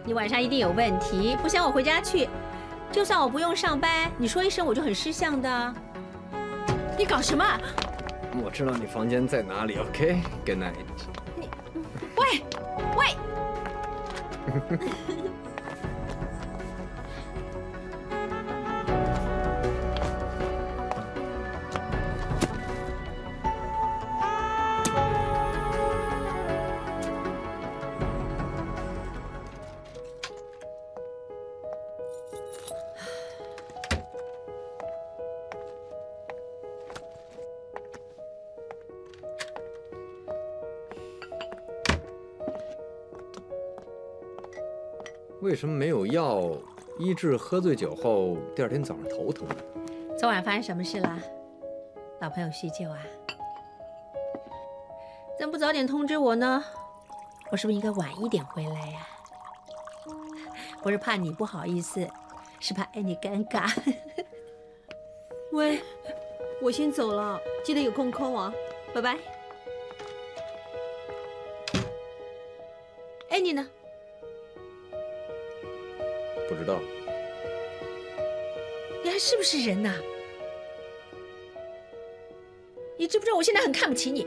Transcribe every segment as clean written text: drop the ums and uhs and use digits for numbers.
你晚上一定有问题，不想我回家去。就算我不用上班，你说一声我就很识相的。你搞什么？ 我知道你房间在哪里 ，OK？Good night。 你，喂，喂。 为什么没有药医治喝醉酒后第二天早上头疼呢？ 昨晚发生什么事啦？老朋友叙旧啊？怎么不早点通知我呢？我是不是应该晚一点回来呀？不是怕你不好意思，是怕你尴尬。 喂，我先走了，记得有空 call 我，拜拜。哎，你呢？ 不知道。 你还是不是人呐？你知不知道我现在很看不起你？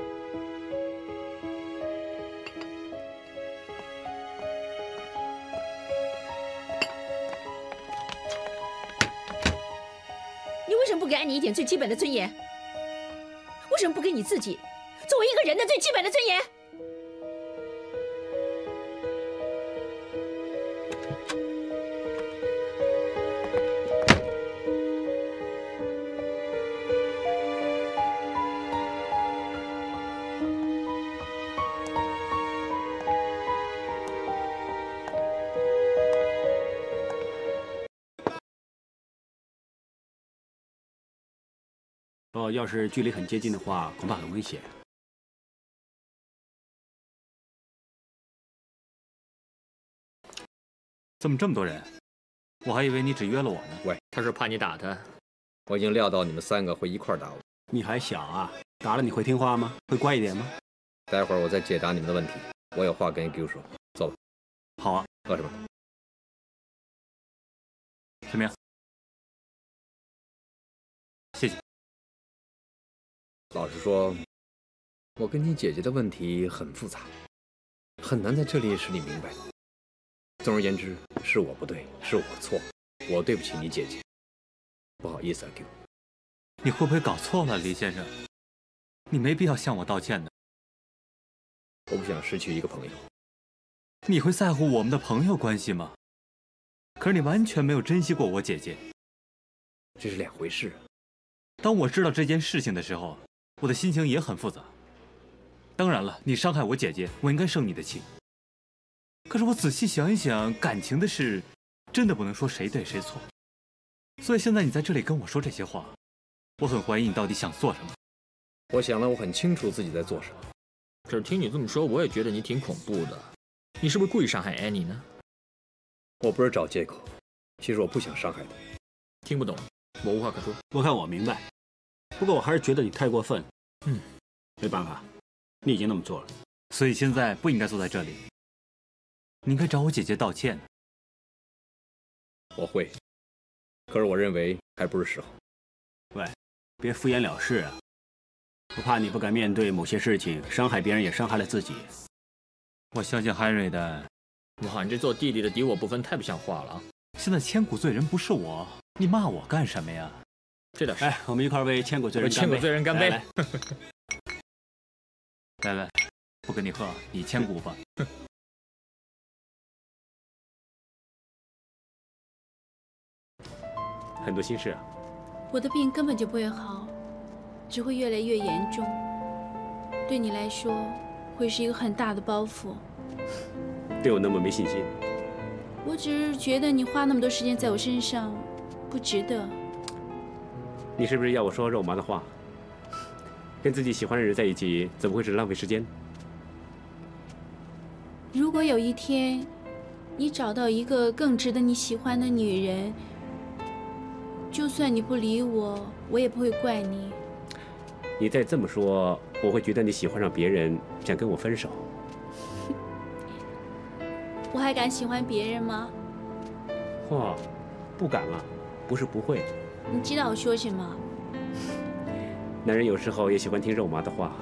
你为什么不给安妮一点最基本的尊严？为什么不给你自己作为一个人的最基本的尊严？ 要是距离很接近的话，恐怕很危险。 怎么这么多人？我还以为你只约了我呢。 喂， 他是怕你打他。 我已经料到你们3个会一块打我。 你还小啊，打了你会听话吗？会乖一点吗？ 待会儿我再解答你们的问题。我有话跟 Q 说，走吧。 好啊。 喝什么？ 什么呀？谢谢。 老实说，我跟你姐姐的问题很复杂，很难在这里使你明白。总而言之，是我不对，是我错，我对不起你姐姐，不好意思啊 ，Q。 你会不会搞错了，李先生？你没必要向我道歉的。 我不想失去一个朋友。 你会在乎我们的朋友关系吗？可是你完全没有珍惜过我姐姐。 这是2回事。 当我知道这件事情的时候，我的心情也很复杂。当然了，你伤害我姐姐，我应该生你的气。可是我仔细想一想，感情的事，真的不能说谁对谁错。所以现在你在这里跟我说这些话，我很怀疑你到底想做什么。 我想了，我很清楚自己在做什么。 可是听你这么说，我也觉得你挺恐怖的。你是不是故意伤害安妮呢？ 我不是找借口，其实我不想伤害她。 听不懂，我无话可说。 我看我明白，不过我还是觉得你太过分。没办法，你已经那么做了。 所以现在不应该坐在这里，你应该找我姐姐道歉。 我会，可是我认为还不是时候。 喂，别敷衍了事啊！我怕你不敢面对某些事情，伤害别人也伤害了自己。 我相信 Henry 的。 哇，你这做弟弟的敌我不分，太不像话了啊！ 现在千古罪人不是我，你骂我干什么呀？ 这点事。 哎，我们一块为千古罪人干杯！ 千古罪人干杯！ 来，不跟你喝，你千古吧。 很多心事啊。 我的病根本就不会好，只会越来越严重。对你来说，会是一个很大的包袱。 对我那么没信心？ 我只是觉得你花那么多时间在我身上，不值得。 你是不是要我说肉麻的话？跟自己喜欢的人在一起，怎么会是浪费时间？ 如果有一天，你找到一个更值得你喜欢的女人，就算你不理我，我也不会怪你。 你再这么说，我会觉得你喜欢上别人，想跟我分手。 我还还敢喜欢别人吗？ 嚯，不敢了，不是不会。 你知道我说什么？ 男人有时候也喜欢听肉麻的话。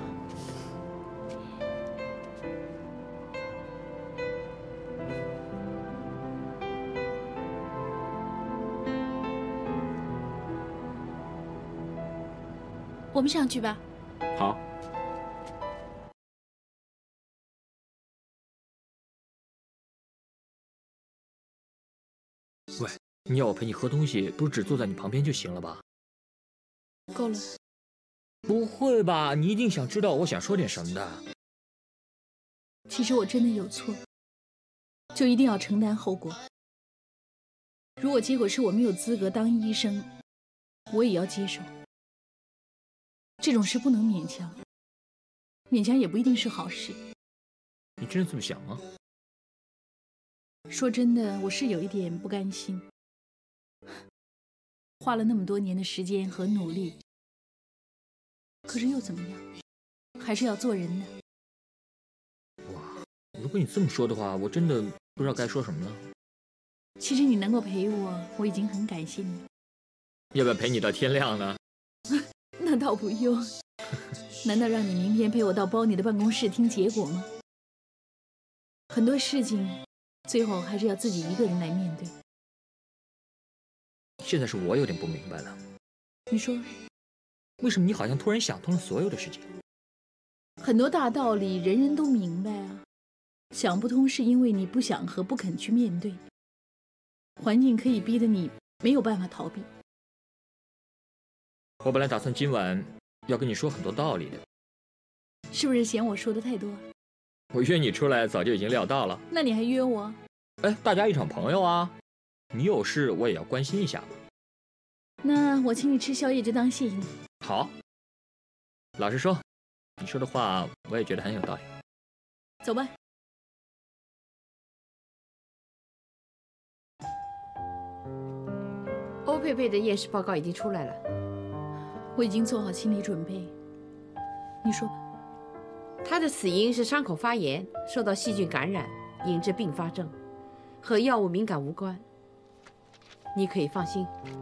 我们上去吧。 好。 喂，你要我陪你喝东西，不是只坐在你旁边就行了吧？ 够了。 不会吧？你一定想知道我想说点什么的。 其实我真的有错，就一定要承担后果。如果结果是我没有资格当医生，我也要接受。这种事不能勉强，勉强也不一定是好事。 你真的这么想吗？ 说真的，我是有一点不甘心，花了那么多年的时间和努力，可是又怎么样？还是要做人的。 哇，如果你这么说的话，我真的不知道该说什么了。 其实你能够陪我，我已经很感谢你。 要不要陪你到天亮呢？ 那倒不用。难道让你明天陪我到包你的办公室听结果吗？很多事情最后还是要自己一个人来面对。 现在是我有点不明白了。 你说， 为什么你好像突然想通了所有的事情？ 很多大道理人人都明白啊，想不通是因为你不想和不肯去面对。环境可以逼得你没有办法逃避。 我本来打算今晚要跟你说很多道理的。 是不是嫌我说的太多？ 我约你出来早就已经料到了。 那你还约我？ 哎，大家一场朋友啊，你有事我也要关心一下嘛。 那我请你吃宵夜就当谢谢你。 好。老实说，你说的话我也觉得很有道理。 走吧。 欧佩佩的验尸报告已经出来了， 我已经做好心理准备。你说吧。 他的死因是伤口发炎，受到细菌感染，引致并发症，和药物敏感无关。你可以放心。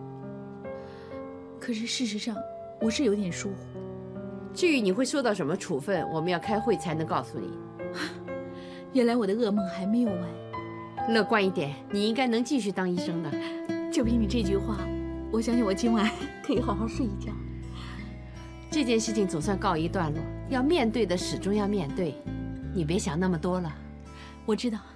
可是事实上，我是有点疏忽。 至于你会受到什么处分，我们要开会才能告诉你。 原来我的噩梦还没有完。 乐观一点，你应该能继续当医生的。 就凭你这句话，我相信我今晚可以好好睡一觉。 这件事情总算告一段落，要面对的始终要面对，你别想那么多了。 我知道。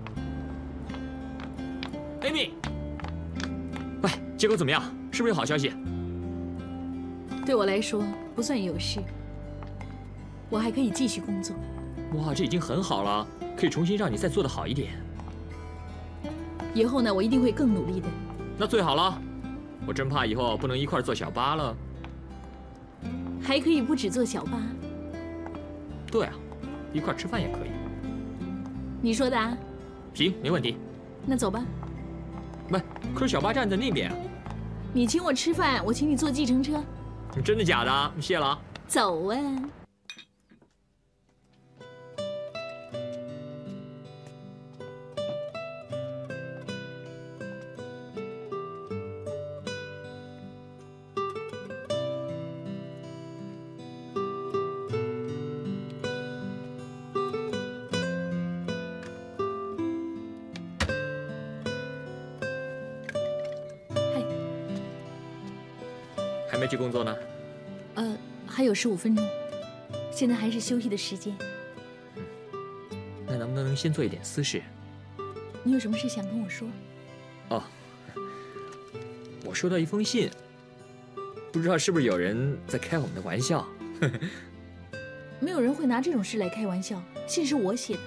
Amy， 喂，结果怎么样？是不是有好消息？ 对我来说不算有事，我还可以继续工作。 哇，这已经很好了，可以重新让你再做得好一点。 以后呢，我一定会更努力的。 那最好了，我真怕以后不能一块坐小巴了。 还可以不只坐小巴。 对啊，一块吃饭也可以。 你说的啊？ 行，没问题。 那走吧。 喂，可是小巴站在那边啊。 你请我吃饭，我请你坐计程车。 真的假的？谢了啊。 走啊。 还没去工作呢？ 还有15分钟，现在还是休息的时间。 那能不能先做一点私事？ 你有什么事想跟我说？ 哦，我收到一封信，不知道是不是有人在开我们的玩笑。 没有人会拿这种事来开玩笑，信是我写的。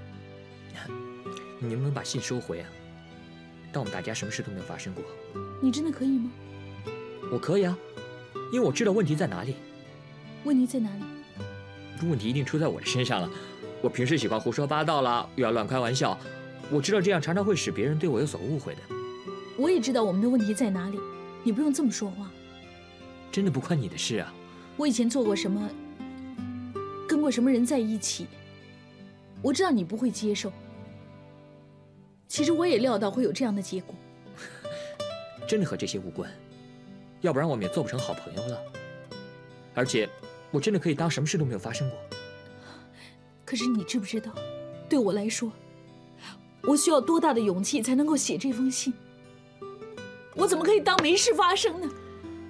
你能不能把信收回啊？当我们大家什么事都没有发生过。 你真的可以吗？ 我可以啊，因为我知道问题在哪里。 问题在哪里？ 问题一定出在我的身上了。我平时喜欢胡说八道啦，又要乱开玩笑，我知道这样常常会使别人对我有所误会的。 我也知道我们的问题在哪里，你不用这么说话。 真的不关你的事啊。 我以前做过什么，跟过什么人在一起，我知道你不会接受。 其实我也料到会有这样的结果。 真的和这些无关，要不然我们也做不成好朋友了。而且，我真的可以当什么事都没有发生过。 可是你知不知道，对我来说，我需要多大的勇气才能够写这封信？我怎么可以当没事发生呢？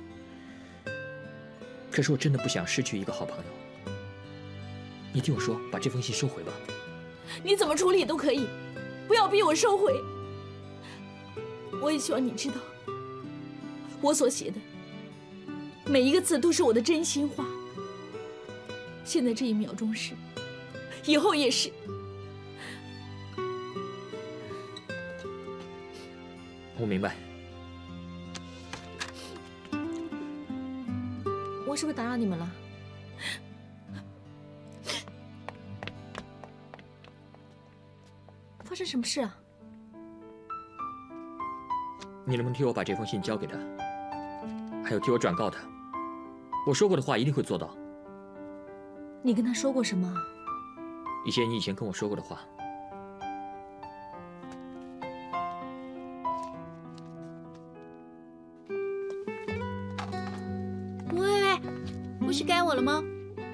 可是我真的不想失去一个好朋友。你听我说，把这封信收回吧。 你怎么处理都可以，不要逼我收回。我也希望你知道，我所写的每一个字都是我的真心话。现在这一秒钟是，以后也是。 我明白。 我是不是打扰你们了？发生什么事啊？ 你能不能替我把这封信交给他？还有替我转告他，我说过的话一定会做到。 你跟他说过什么？ 一些你以前跟我说过的话。 喂，不是该我了吗？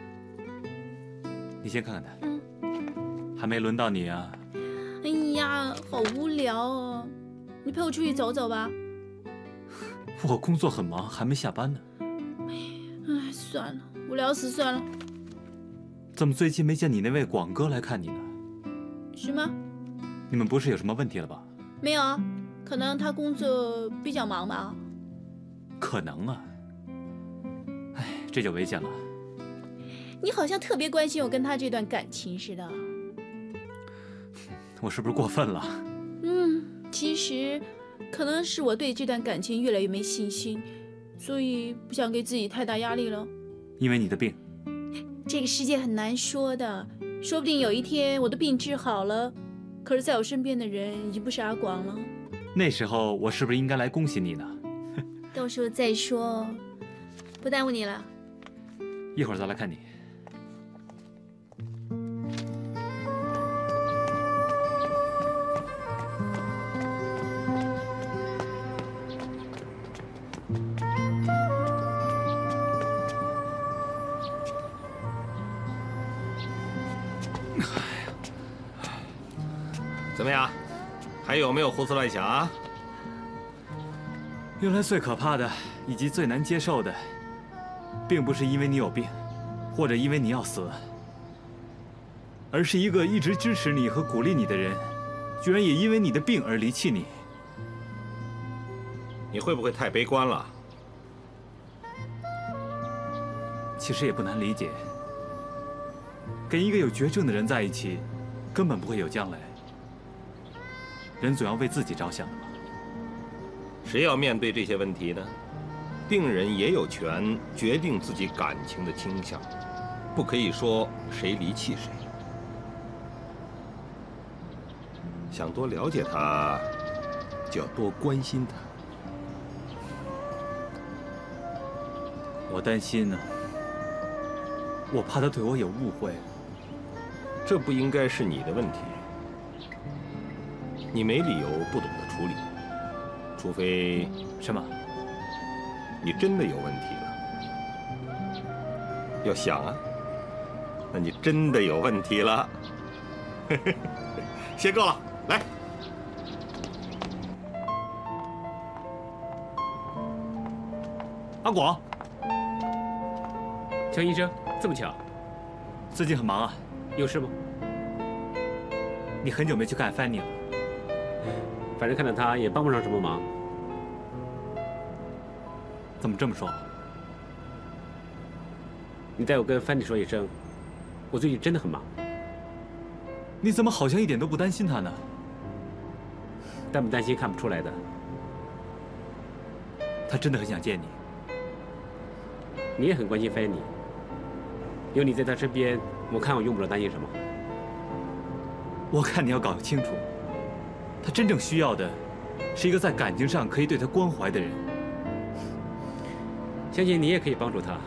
你先看看他，还没轮到你啊。 哎呀，好无聊哦，你陪我出去走走吧。 我工作很忙，还没下班呢。 哎，算了，无聊死算了。 怎么最近没见你那位广哥来看你呢？ 什么？ 你们不是有什么问题了吧？ 没有啊，可能他工作比较忙吧。 可能啊。哎，这就危险了。 你好像特别关心我跟他这段感情似的。 我是不是过分了？ 其实可能是我对这段感情越来越没信心，所以不想给自己太大压力了。 因为你的病。 这个世界很难说的，说不定有一天我的病治好了，可是在我身边的人已经不是阿广了。 那时候我是不是应该来恭喜你呢？ 到时候再说，不耽误你了。 一会儿再来看你。 怎么样？还有没有胡思乱想啊？ 原来最可怕的以及最难接受的，并不是因为你有病，或者因为你要死，而是一个一直支持你和鼓励你的人，居然也因为你的病而离弃你。 你会不会太悲观了？ 其实也不难理解，跟一个有绝症的人在一起，根本不会有将来。人总要为自己着想的嘛。 谁要面对这些问题呢？病人也有权决定自己感情的倾向，不可以说谁离弃谁。想多了解他，就要多关心他。 我担心呢，我怕他对我有误会。 这不应该是你的问题。你没理由不懂得处理，除非什么？ 你真的有问题了。要想啊，那你真的有问题了。歇够了，来。 阿广， 江医生，这么巧， 最近很忙啊， 有事吗？ 你很久没去看范妮了。 反正看到他也帮不上什么忙。 怎么这么说？ 你代我跟范妮说一声，我最近真的很忙。 你怎么好像一点都不担心他呢？ 担不担心看不出来的。 他真的很想见你。 你也很关心范妮，有你在他身边，我看我用不着担心什么。 我看你要搞清楚，他真正需要的是一个在感情上可以对他关怀的人。 相信你也可以帮助他。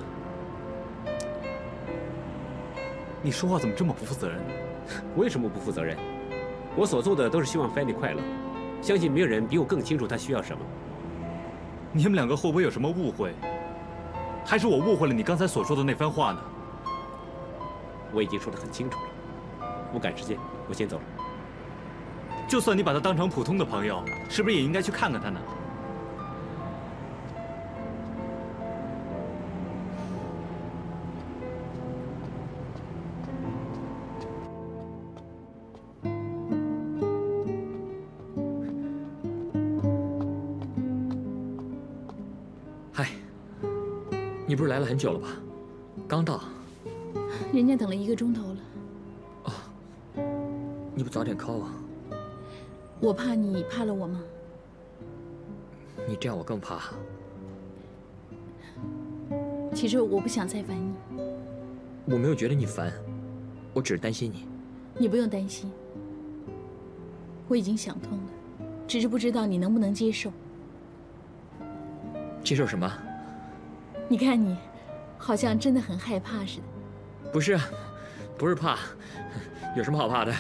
你说话怎么这么不负责任？ 我有什么不负责任？ 我所做的都是希望 Fanny 快乐，相信没有人比我更清楚她需要什么。 你们两个会不会有什么误会？还是我误会了你刚才所说的那番话呢？ 我已经说得很清楚了。我赶时间，我先走了。 就算你把他当成普通的朋友，是不是也应该去看看他呢？ 嗨，你不是来了很久了吧？刚到。 人家等了1个钟头了。 你不早点 call 啊？ 我怕你怕了我吗？ 你这样我更怕。 其实我不想再烦你。 我没有觉得你烦，我只是担心你。 你不用担心，我已经想通了，只是不知道你能不能接受。 接受什么？ 你看你，好像真的很害怕似的。 不是，不是怕，有什么好怕的？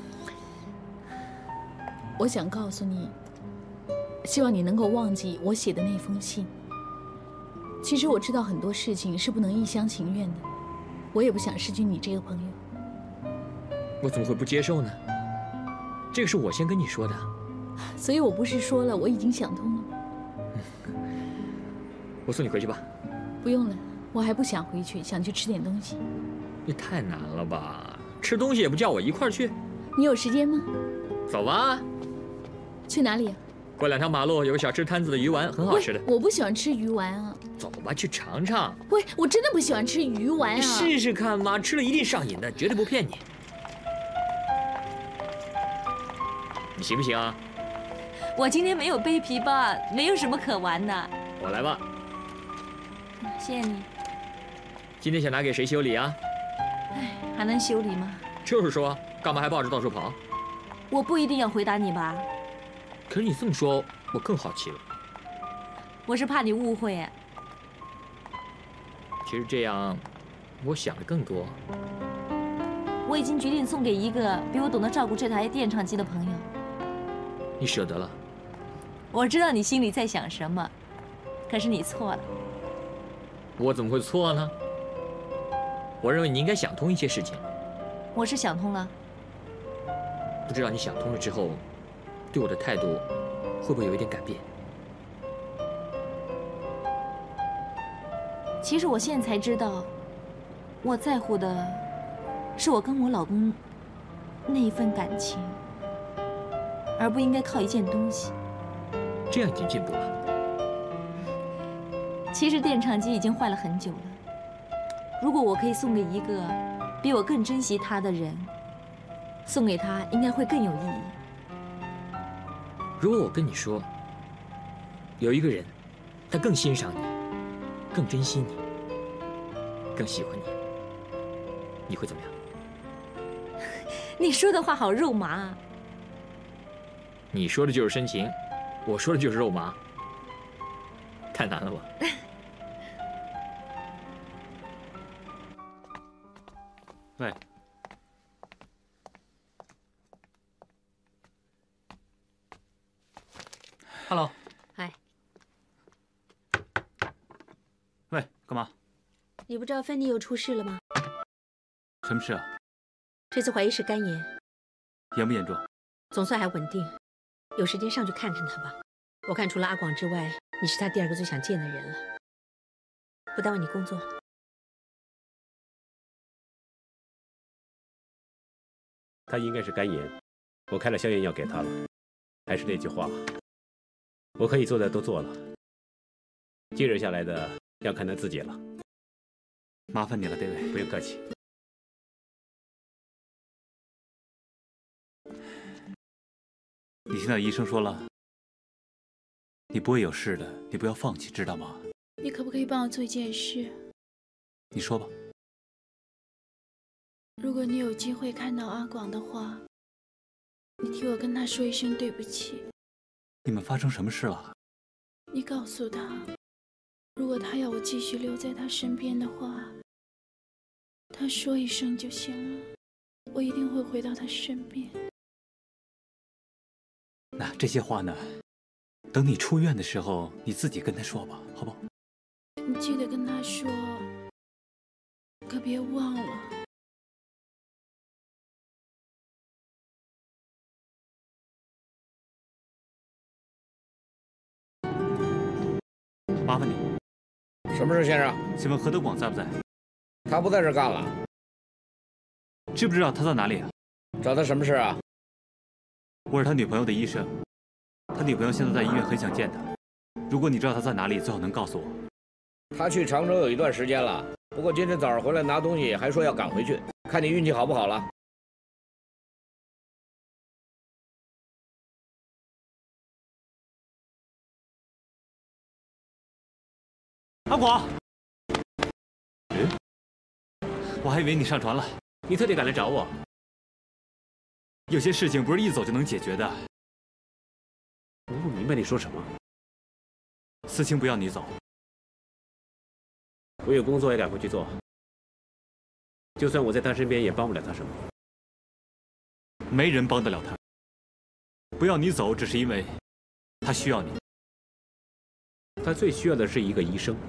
我想告诉你，希望你能够忘记我写的那封信。其实我知道很多事情是不能一厢情愿的，我也不想失去你这个朋友。 我怎么会不接受呢？这个是我先跟你说的。 所以我不是说了我已经想通了吗？ 我送你回去吧。 不用了，我还不想回去，想去吃点东西。 你太难了吧？吃东西也不叫我一块儿去。 你有时间吗？ 走吧。 去哪里啊？ 过2条马路有个小吃摊子的鱼丸，很好吃的。 我不喜欢吃鱼丸啊。 走吧，去尝尝。 喂，我真的不喜欢吃鱼丸啊。 你试试看嘛，吃了一定上瘾的，绝对不骗你。你行不行啊？ 我今天没有背皮包，没有什么可玩的。 我来吧。 谢谢你。 今天想拿给谁修理啊？ 哎，还能修理吗？ 就是说，干嘛还抱着到处跑？ 我不一定要回答你吧？ 可是你这么说，我更好奇了。 我是怕你误会。 其实这样，我想的更多。 我已经决定送给一个比我懂得照顾这台电唱机的朋友。 你舍得了？ 我知道你心里在想什么，可是你错了。 我怎么会错呢？我认为你应该想通一些事情。 我是想通了。 不知道你想通了之后，对我的态度会不会有一点改变？ 其实我现在才知道，我在乎的是我跟我老公那一份感情，而不应该靠一件东西。 这样已经进步了。 其实电唱机已经坏了很久了，如果我可以送给一个比我更珍惜他的人，送给他应该会更有意义。 如果我跟你说，有一个人，他更欣赏你，更珍惜你，更喜欢你，你会怎么样？ 你说的话好肉麻啊！ 你说的就是深情，我说的就是肉麻，太难了吧？ 喂。Hello。 嗨。 喂，干嘛？ 你不知道芬妮又出事了吗？ 什么事啊？ 这次怀疑是肝炎。 严不严重？ 总算还稳定。有时间上去看看他吧。我看除了阿广之外，你是他第2个最想见的人了。不耽误你工作。 他应该是肝炎，我开了消炎药给他了。还是那句话，我可以做的都做了，接着下来的要看他自己了。 麻烦你了，戴维。 不用客气。 你听到医生说了，你不会有事的，你不要放弃，知道吗？ 你可不可以帮我做一件事？ 你说吧。 如果你有机会看到阿广的话，你替我跟他说一声对不起。 你们发生什么事了？ 你告诉他，如果他要我继续留在他身边的话，他说一声就行了，我一定会回到他身边。 那这些话呢，等你出院的时候，你自己跟他说吧，好不好？ 你记得跟他说，可别忘了。 麻烦你， 什么事，先生？ 请问何德广在不在？ 他不在这干了。 知不知道他在哪里啊？ 找他什么事啊？ 我是他女朋友的医生，他女朋友现在在医院，很想见他。如果你知道他在哪里，最好能告诉我。 他去常州有一段时间了，不过今天早上回来拿东西，还说要赶回去，看你运气好不好了。 阿广，我还以为你上船了， 你特地赶来找我。 有些事情不是一走就能解决的。 我不明白你说什么。 思清不要你走， 我有工作要赶回去做，就算我在他身边，也帮不了他什么。 没人帮得了他。不要你走，只是因为他需要你。 他最需要的是一个医生。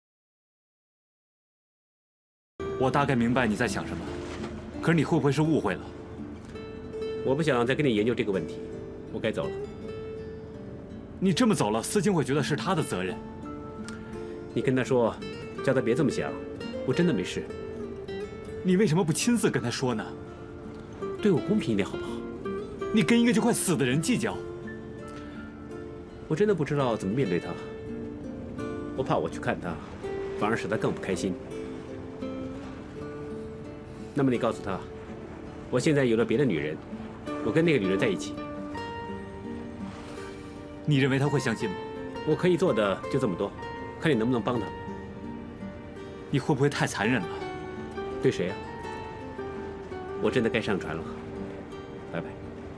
我大概明白你在想什么，可是你会不会是误会了？ 我不想再跟你研究这个问题，我该走了。 你这么走了，思清会觉得是他的责任。 你跟他说，叫他别这么想，我真的没事。 你为什么不亲自跟他说呢？ 对我公平一点好不好？ 你跟一个就快死的人计较， 我真的不知道怎么面对他。我怕我去看他，反而使他更不开心。那么你告诉他，我现在有了别的女人，我跟那个女人在一起。 你认为他会相信吗？ 我可以做的就这么多，看你能不能帮他。 你会不会太残忍了？ 对谁呀？我真的该上船了，拜拜。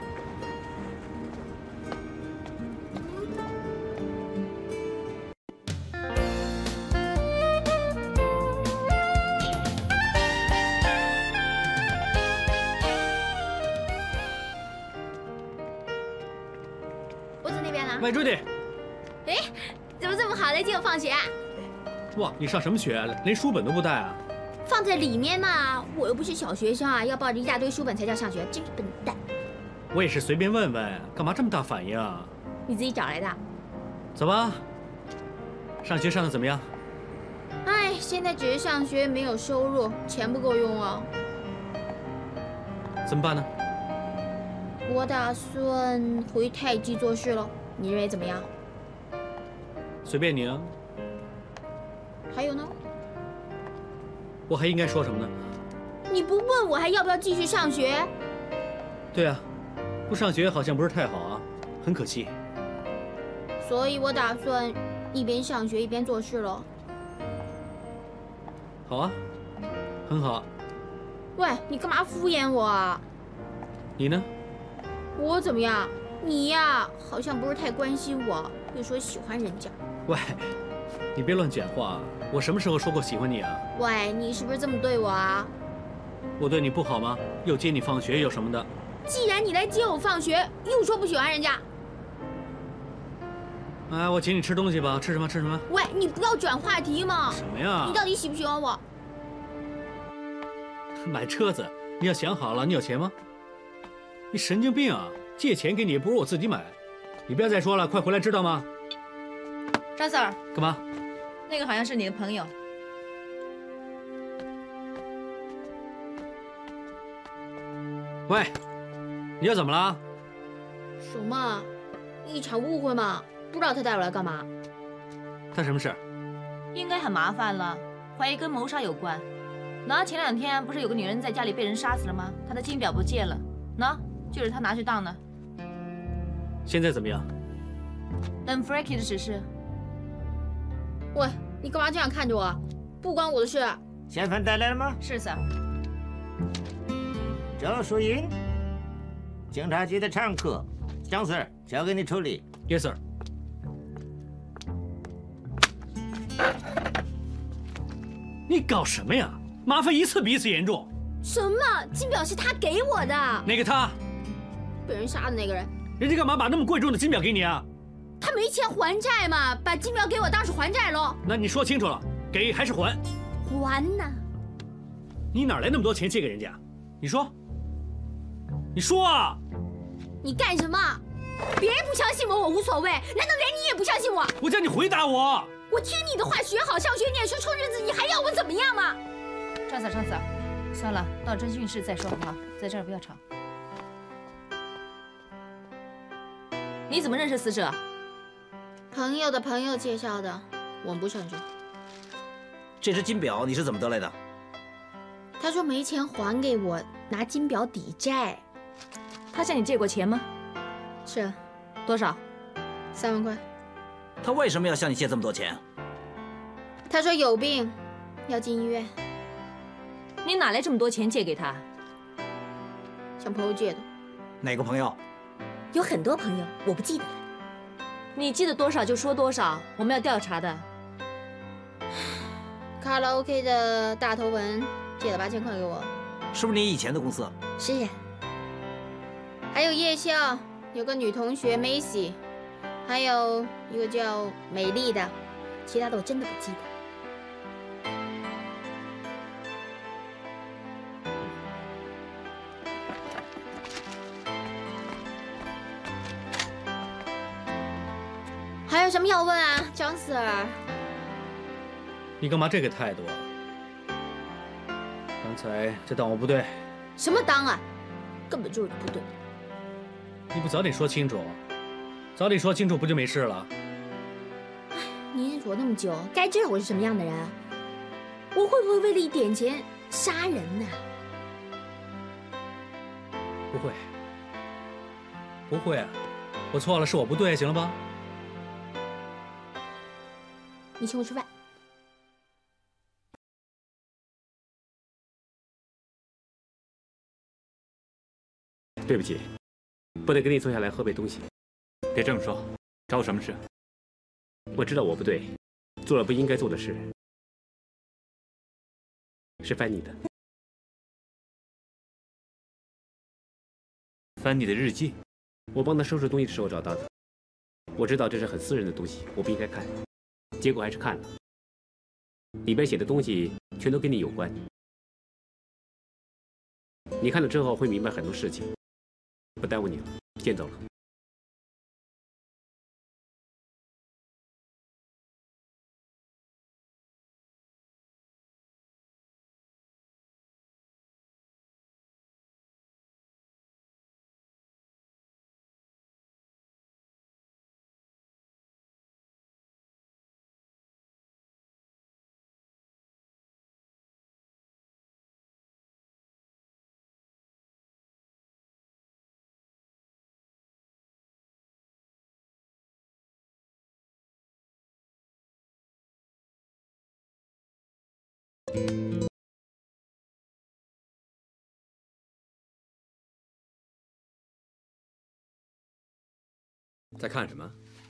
喂，朱迪。 哎，怎么这么好来接我放学啊？ 哇，你上什么学？连书本都不带啊？ 放在里面嘛，我又不是小学生啊，要抱着一大堆书本才叫上学，真是笨蛋。 我也是随便问问，干嘛这么大反应啊？ 你自己找来的。 走吧。上学上的怎么样？ 哎，现在只是上学，没有收入，钱不够用啊。 怎么办呢？ 我打算回太极做事了。你认为怎么样？ 随便你啊。 还有呢？ 我还应该说什么呢？ 你不问我还要不要继续上学？ 对啊，不上学好像不是太好啊，很可惜。 所以我打算一边上学一边做事了。 好啊，很好。 喂，你干嘛敷衍我啊？ 你呢？ 我怎么样？你呀，好像不是太关心我，又说喜欢人家。 喂，你别乱讲话，我什么时候说过喜欢你啊？ 喂，你是不是这么对我啊？ 我对你不好吗？又接你放学又什么的。 既然你来接我放学，又说不喜欢人家。 哎，我请你吃东西吧，吃什么吃什么？ 喂，你不要转话题嘛！ 什么呀？ 你到底喜不喜欢我？ 买车子，你要想好了，你有钱吗？你神经病啊！借钱给你不如我自己买。你不要再说了，快回来，知道吗？ 张 Sir， 干嘛？ 那个好像是你的朋友。 喂，你又怎么了？ 什么？一场误会嘛？不知道他带我来干嘛？ 他什么事？ 应该很麻烦了，怀疑跟谋杀有关。那前2天不是有个女人在家里被人杀死了吗？她的金表不见了，那就是他拿去当的。 现在怎么样？ 等 Frankie 的指示。 喂，你干嘛这样看着我？不关我的事。 嫌犯带来了吗？ 是 Sir。 周淑英，警察局的常客，张 Sir 交给你处理。 Yes Sir。你搞什么呀？麻烦一次比一次严重。 什么？金表是他给我的。 那个他？ 被人杀的那个人。 人家干嘛把那么贵重的金表给你啊？ 他没钱还债嘛，把金表给我当是还债喽。 那你说清楚了，给还是还？ 还呢？ 你哪来那么多钱借给人家？你说，你说啊！ 你干什么？别人不相信我，我无所谓。难道连你也不相信我？ 我叫你回答我。 我听你的话，学好，上学念书，充日子，你还要我怎么样吗？ 张嫂，算了，到侦讯室再说好不好？在这儿不要吵。你怎么认识死者？ 朋友的朋友介绍的，我们不上去。 这只金表你是怎么得来的？ 他说没钱还给我，拿金表抵债。 他向你借过钱吗？ 是。 多少 ？3万块。 他为什么要向你借这么多钱？ 他说有病，要进医院。 你哪来这么多钱借给他？ 向朋友借的。 哪个朋友？ 有很多朋友，我不记得了。 你记得多少就说多少，我们要调查的。 卡拉 OK 的大头文借了8000块给我。 是不是你以前的公司？ 是呀。还有夜校有个女同学 Macy， 还有一个叫美丽的，其他的我真的不记得。还有什么要问啊，张 Sir？ 你干嘛这个态度啊？刚才这当我不对？ 什么当啊？根本就是你不对。 你不早点说清楚，早点说清楚不就没事了？ 你认识我那么久，该知道我是什么样的人啊。我会不会为了一点钱杀人呢？ 不会，不会啊！我错了，是我不对，行了吧？ 你请我吃饭。 对不起，不能跟你坐下来喝杯东西。 别这么说，找我什么事？ 我知道我不对，做了不应该做的事，是翻你的。 翻你的日记？ 我帮他收拾东西的时候找到的。我知道这是很私人的东西，我不应该看，结果还是看了。里边写的东西全都跟你有关。你看了之后会明白很多事情。不耽误你了，先走了。 在看什么？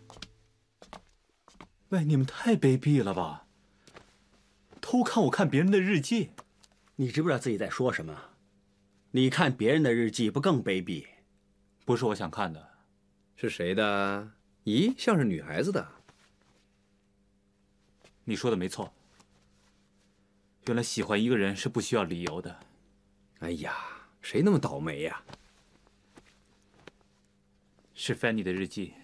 喂，你们太卑鄙了吧！偷看我看别人的日记， 你知不知道自己在说什么？你看别人的日记不更卑鄙？ 不是我想看的。 是谁的？咦，像是女孩子的。 你说的没错。原来喜欢一个人是不需要理由的。 哎呀，谁那么倒霉呀？ 是 Fanny 的日记。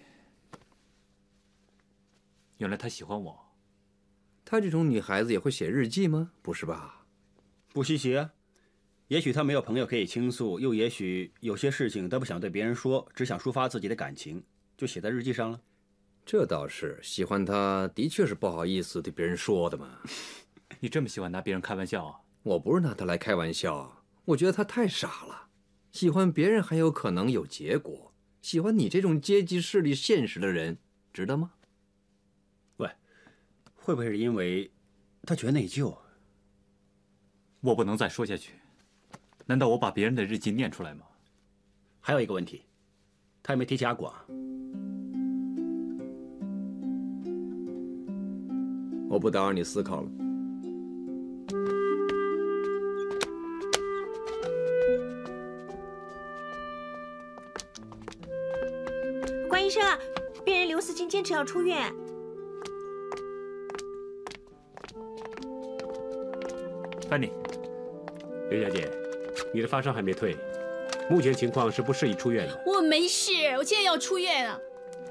原来她喜欢我。 她这种女孩子也会写日记吗？不是吧？ 不稀奇啊。也许她没有朋友可以倾诉，又也许有些事情她不想对别人说，只想抒发自己的感情，就写在日记上了。 这倒是，喜欢她的确是不好意思对别人说的嘛。 你这么喜欢拿别人开玩笑啊？ 我不是拿她来开玩笑，我觉得她太傻了。喜欢别人还有可能有结果，喜欢你这种阶级势力现实的人，值得吗？ 喂，会不会是因为她觉得内疚？ 我不能再说下去。难道我把别人的日记念出来吗？ 还有一个问题，她有没有提起阿广？ 我不打扰你思考了。 坚持要出院。 范妮， 刘小姐，你的发烧还没退，目前情况是不适宜出院的。 我没事，我现在要出院啊！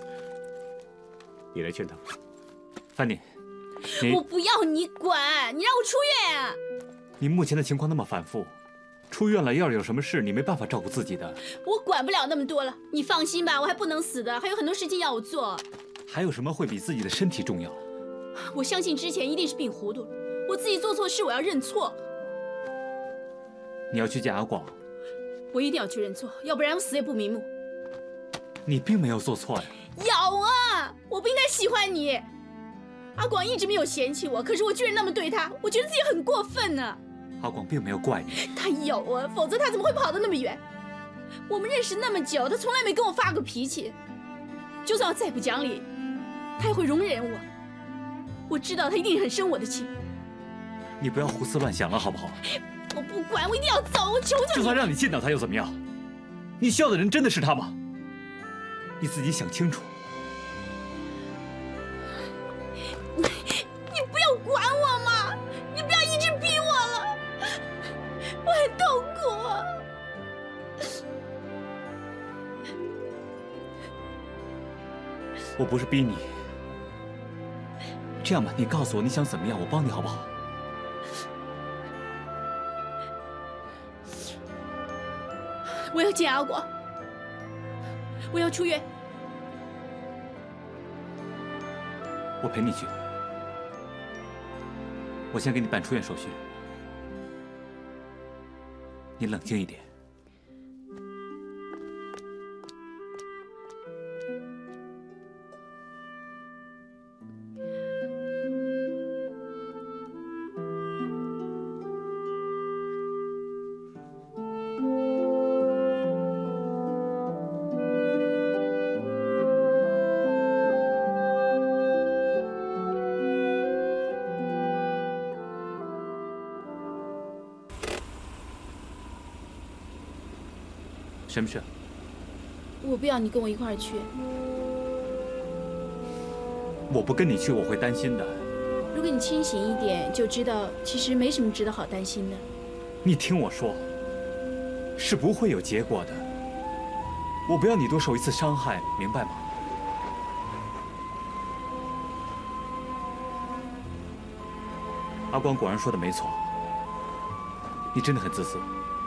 你来劝他。 范妮， 我不要你管，你让我出院啊！ 你目前的情况那么反复，出院了要是有什么事，你没办法照顾自己的。 我管不了那么多了，你放心吧，我还不能死的，还有很多事情要我做。 还有什么会比自己的身体重要？ 我相信之前一定是病糊涂了，我自己做错事，我要认错。 你要去见阿广， 我一定要去认错，要不然我死也不瞑目。 你并没有做错呀。 有啊，我不应该喜欢你。阿广一直没有嫌弃我，可是我居然那么对他，我觉得自己很过分呢。 阿广并没有怪你。 他有啊，否则他怎么会跑得那么远？我们认识那么久，他从来没跟我发过脾气。就算我再不讲理，他也会容忍我。我知道他一定很生我的气。 你不要胡思乱想了，好不好？ 我不管，我一定要走，我求求你。 就算让你见到他又怎么样？你需要的人真的是他吗？你自己想清楚。 你不要管我嘛！你不要一直逼我了，我很痛苦啊！ 我不是逼你。这样吧，你告诉我你想怎么样，我帮你好不好？ 我要见阿广，我要出院。 我陪你去。我先给你办出院手续。你冷静一点。什么事？ 我不要你跟我一块儿去。 我不跟你去，我会担心的。 如果你清醒一点，就知道其实没什么值得好担心的。 你听我说，是不会有结果的。我不要你多受一次伤害，明白吗？阿光果然说的没错，你真的很自私。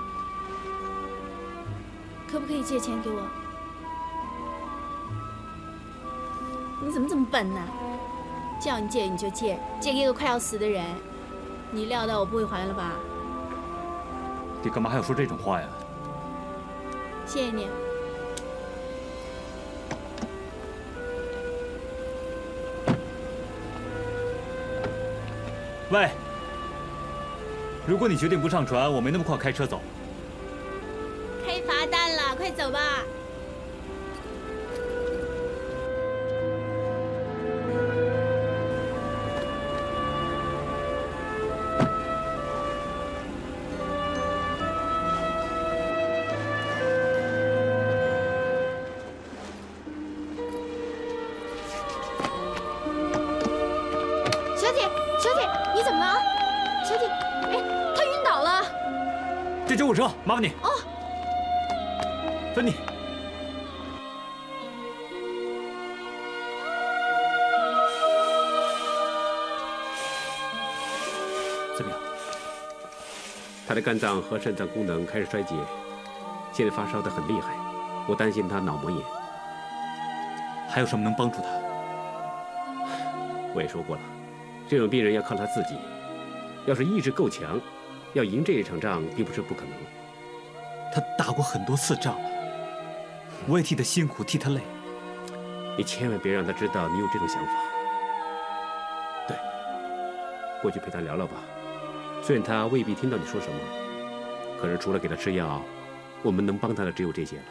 可不可以借钱给我？你怎么这么笨呢？叫你借你就借，借给一个快要死的人，你料到我不会还了吧？ 你干嘛还要说这种话呀？ 谢谢你。 喂，如果你决定不上船，我没那么快开车走。 开罚单了，快走吧。 小姐，小姐，你怎么了？小姐，哎，她晕倒了。 叫救护车，麻烦你。 哦。 芬妮，怎么样？ 他的肝脏和肾脏功能开始衰竭，现在发烧得很厉害，我担心他脑膜炎。 还有什么能帮助他？ 我也说过了，这种病人要靠他自己。要是意志够强，要赢这一场仗并不是不可能。 他打过很多次仗了。我也替他辛苦，替他累。 你千万别让他知道你有这种想法。对，过去陪他聊聊吧。虽然他未必听到你说什么，可是除了给他吃药，我们能帮他的只有这些了。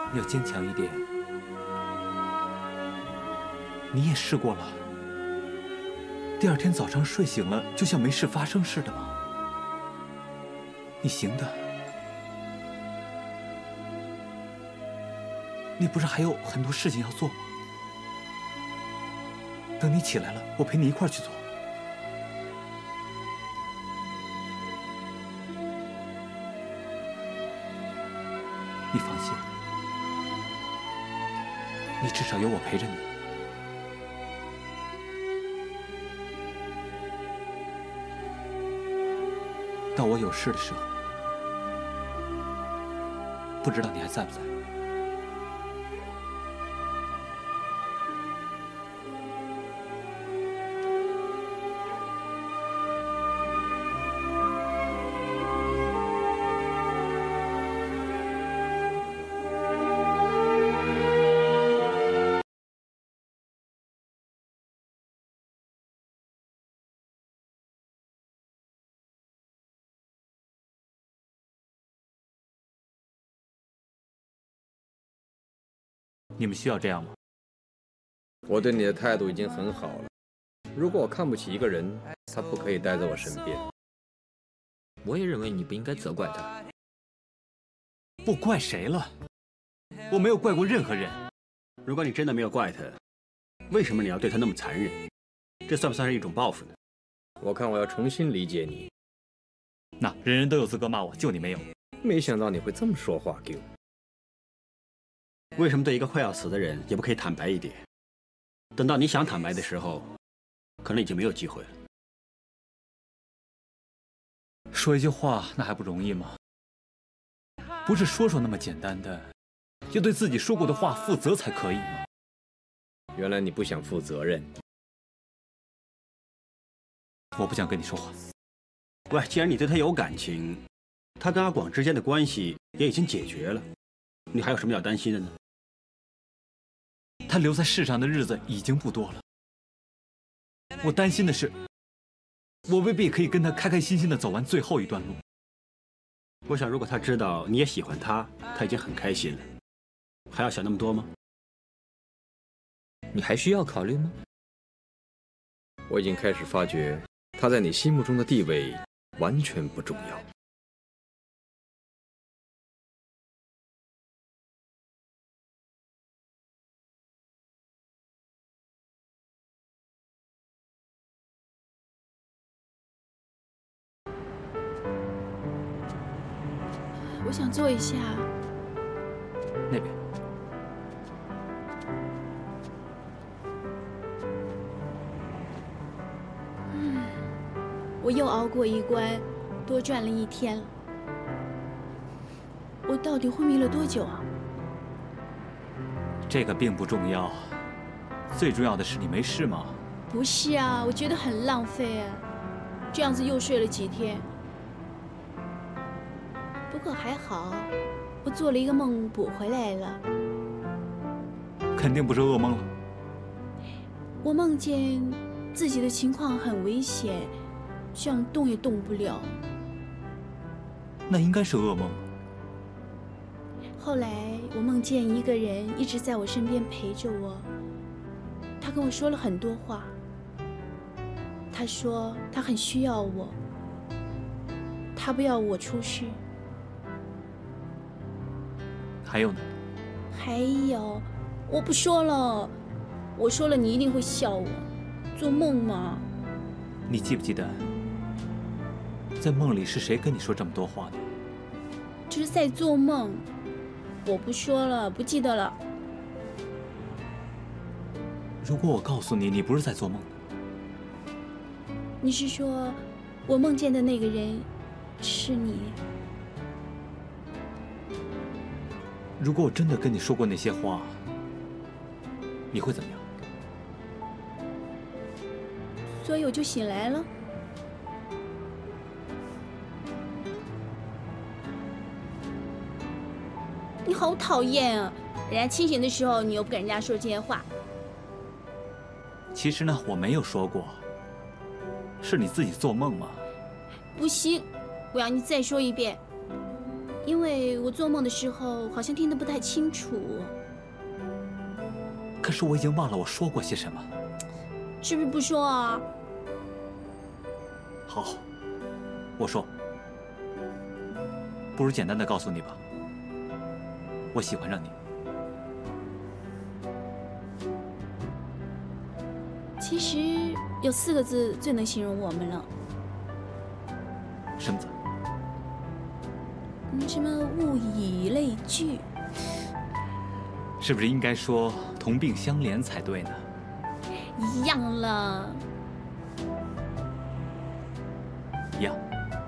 要坚强一点。你也试过了，第二天早上睡醒了，就像没事发生似的吗？你行的。你不是还有很多事情要做吗？等你起来了，我陪你一块儿去做。你放心，你至少有我陪着你。到我有事的时候，不知道你还在不在？你们需要这样吗？ 我对你的态度已经很好了。如果我看不起一个人，他不可以待在我身边。 我也认为你不应该责怪他。 我怪谁了？我没有怪过任何人。 如果你真的没有怪他，为什么你要对他那么残忍？这算不算是一种报复呢？ 我看我要重新理解你。 那人人都有资格骂我，就你没有。 没想到你会这么说话，给我。 为什么对一个快要死的人也不可以坦白一点？等到你想坦白的时候，可能已经没有机会了。 说一句话，那还不容易吗？不是说说那么简单的，要对自己说过的话负责才可以吗？ 原来你不想负责任。 我不想跟你说话。 喂，既然你对他有感情，他跟阿广之间的关系也已经解决了，你还有什么要担心的呢？ 他留在世上的日子已经不多了。我担心的是，我未必可以跟他开开心心的走完最后一段路。 我想，如果他知道你也喜欢他，他已经很开心了，还要想那么多吗？ 你还需要考虑吗？ 我已经开始发觉，他在你心目中的地位完全不重要。 我想坐一下。 那边。 我又熬过一关，多赚了1天了。我到底昏迷了多久啊？ 这个并不重要，最重要的是你没事吗？ 不是啊，我觉得很浪费啊，这样子又睡了几天。不过还好，我做了一个梦补回来了。 肯定不是噩梦了。 我梦见自己的情况很危险，想动也动不了。 那应该是噩梦。 后来我梦见一个人一直在我身边陪着我，他跟我说了很多话。他说他很需要我，他不要我出事。 还有呢？ 还有，我不说了，我说了你一定会笑我。做梦嘛。 你记不记得，在梦里是谁跟你说这么多话的？ 只是在做梦，我不说了，不记得了。 如果我告诉你，你不是在做梦， 你是说，我梦见的那个人是你？ 如果我真的跟你说过那些话，你会怎么样？ 所以我就醒来了。你好讨厌啊！人家清醒的时候，你又不跟人家说这些话。 其实呢，我没有说过，是你自己做梦嘛。 不行，我要你再说一遍。 因为我做梦的时候好像听得不太清楚。 可是我已经忘了我说过些什么。 是不是不说啊？ 好，我说。不如简单的告诉你吧，我喜欢上你。 其实有4个字最能形容我们了。 什么字？ 什么物以类聚？ 是不是应该说同病相怜才对呢？ 一样了。 一样。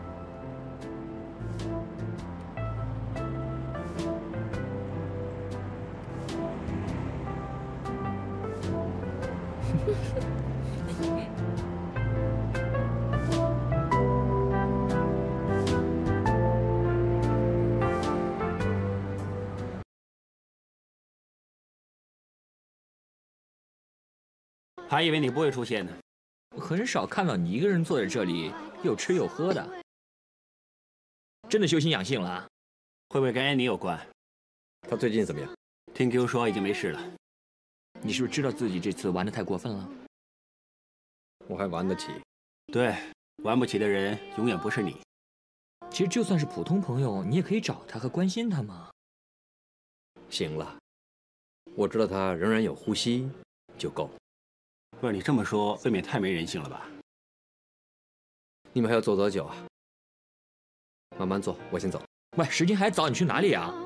还以为你不会出现呢。 我很少看到你一个人坐在这里又吃又喝的，真的修心养性了？ 会不会跟安妮有关？ 他最近怎么样？ 听 Q 说已经没事了。 你是不是知道自己这次玩得太过分了？ 我还玩得起。 对，玩不起的人永远不是你。 其实就算是普通朋友，你也可以找他和关心他嘛。 行了，我知道他仍然有呼吸就够。 不是你这么说，未免太没人性了吧？ 你们还要走多久啊？慢慢坐，我先走。 喂，时间还早，你去哪里啊？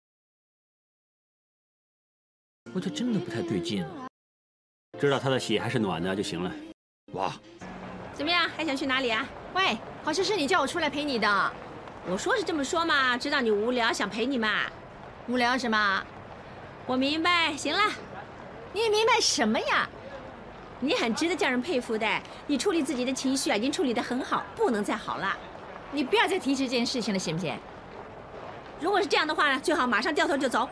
我这真的不太对劲啊。 知道他的喜还是暖的就行了。 哇， 怎么样？还想去哪里啊？喂，好像是你叫我出来陪你的。我说是这么说嘛，知道你无聊，想陪你嘛。无聊什么？我明白。行了，你明白什么呀？你很值得叫人佩服的，你处理自己的情绪啊，已经处理得很好，不能再好了。你不要再提这件事情了，行不行？如果是这样的话呢，最好马上掉头就走。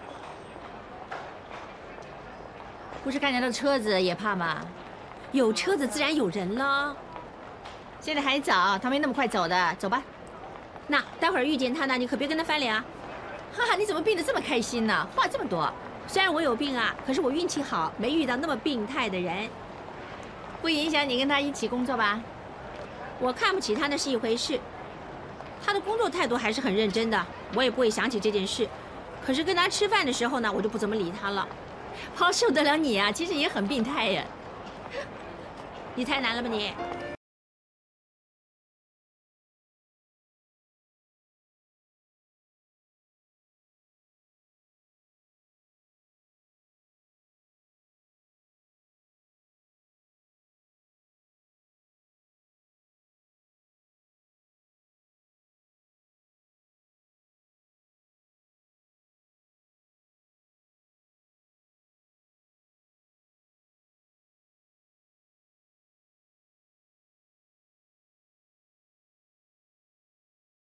不是看见那车子也怕吗？有车子自然有人了。现在还早，他没那么快走的，走吧。那待会儿遇见他呢，你可别跟他翻脸啊。哈哈，你怎么病得这么开心呢？话这么多。虽然我有病啊，可是我运气好，没遇到那么病态的人。不影响你跟他一起工作吧？我看不起他那是一回事，他的工作态度还是很认真的，我也不会想起这件事。可是跟他吃饭的时候呢，我就不怎么理他了。好受得了你啊，其实也很病态呀。你太难了吧你？